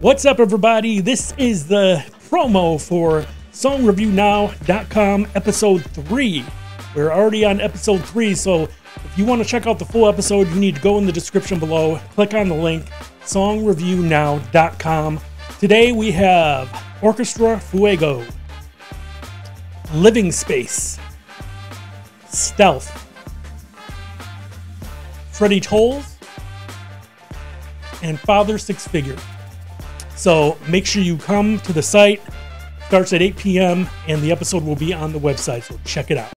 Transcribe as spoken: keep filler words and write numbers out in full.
What's up, everybody? This is the promo for Song Review Now dot com episode three. We're already on episode three, so if you want to check out the full episode, you need to go in the description below, click on the link, Song Review Now dot com. Today we have Orchestra, Fuego, Living Space, Stealth, Freddee Towles, and Father Six Figure. So make sure you come to the site. Starts at eight p.m. and the episode will be on the website, so check it out.